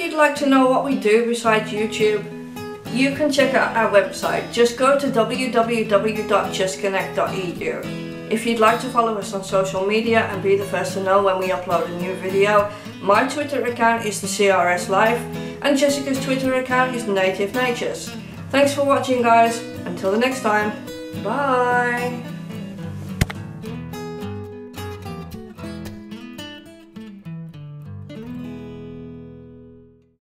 you'd like to know what we do besides YouTube, you can check out our website. Just go to www.JustConnect.eu. If you'd like to follow us on social media and be the first to know when we upload a new video, my Twitter account is the CRS Life and Jessica's Twitter account is Native Natures. Thanks for watching, guys. Until the next time, bye!